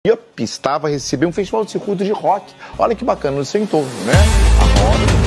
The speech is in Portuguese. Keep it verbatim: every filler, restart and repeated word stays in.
estava a receber um festival de circuito de rock. Olha que bacana, no seu entorno, né? A roda